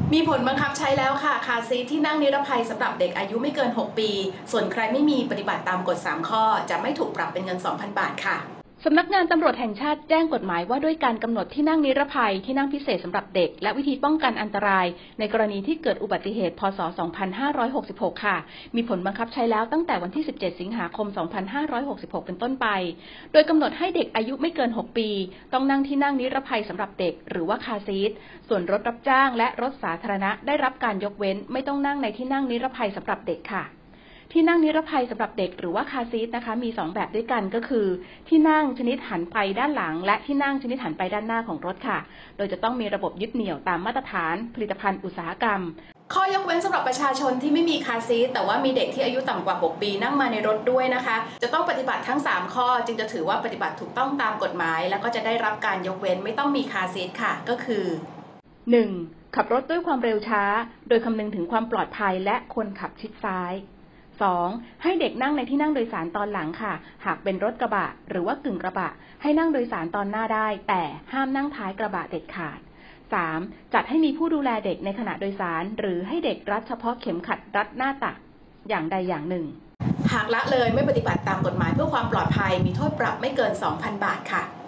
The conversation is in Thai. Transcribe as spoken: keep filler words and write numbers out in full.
มีผลบังคับใช้แล้วค่ะคาร์ซีทที่นั่งนิรภัยสำหรับเด็กอายุไม่เกินหกปีส่วนใครไม่มีปฏิบัติตามกฎสามข้อจะไม่ถูกปรับเป็นเงิน สองพัน บาทค่ะสำนักงานตำรวจแห่งชาติแจ้งกฎหมายว่าด้วยการกำหนดที่นั่งนิรภัยที่นั่งพิเศษสำหรับเด็กและวิธีป้องกันอันตรายในกรณีที่เกิดอุบัติเหตุพ.ศ. สองพันห้าร้อยหกสิบหก ค่ะมีผลบังคับใช้แล้วตั้งแต่วันที่ สิบเจ็ด สิงหาคม สองพันห้าร้อยหกสิบหก เป็นต้นไปโดยกำหนดให้เด็กอายุไม่เกิน หก ปีต้องนั่งที่นั่งนิรภัยสำหรับเด็กหรือว่าคาร์ซีทส่วนรถรับจ้างและรถสาธารณะได้รับการยกเว้นไม่ต้องนั่งในที่นั่งนิรภัยสำหรับเด็กค่ะที่นั่งนิรภัยสำหรับเด็กหรือว่าคาร์ซีทนะคะมีสองแบบด้วยกันก็คือที่นั่งชนิดหันไปด้านหลังและที่นั่งชนิดหันไปด้านหน้าของรถค่ะโดยจะต้องมีระบบยึดเหนี่ยวตามมาตรฐานผลิตภัณฑ์อุตสาหกรรมข้อยกเว้นสำหรับประชาชนที่ไม่มีคาร์ซีทแต่ว่ามีเด็กที่อายุต่ำกว่าหกปีนั่งมาในรถด้วยนะคะจะต้องปฏิบัติทั้งสามข้อจึงจะถือว่าปฏิบัติถูกต้องตามกฎหมายแล้วก็จะได้รับการยกเว้นไม่ต้องมีคาร์ซีทค่ะก็คือหนึ่ง ขับรถด้วยความเร็วช้าโดยคำนึงถึงความปลอดภัยและคนขับชิดซ้ายสอง ให้เด็กนั่งในที่นั่งโดยสารตอนหลังค่ะหากเป็นรถกระบะหรือว่ากึ่งกระบะให้นั่งโดยสารตอนหน้าได้แต่ห้ามนั่งท้ายกระบะเด็ดขาดสาม จัดให้มีผู้ดูแลเด็กในขณะโดยสารหรือให้เด็กรัดเฉพาะเข็มขัดรัดหน้าตักอย่างใดอย่างหนึ่งหากละเลยไม่ปฏิบัติตามกฎหมายเพื่อความปลอดภัยมีโทษปรับไม่เกิน สองพัน บาทค่ะ